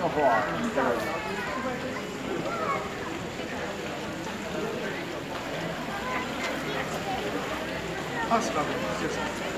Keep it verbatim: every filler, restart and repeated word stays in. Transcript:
么滑，对。二十八个，谢谢。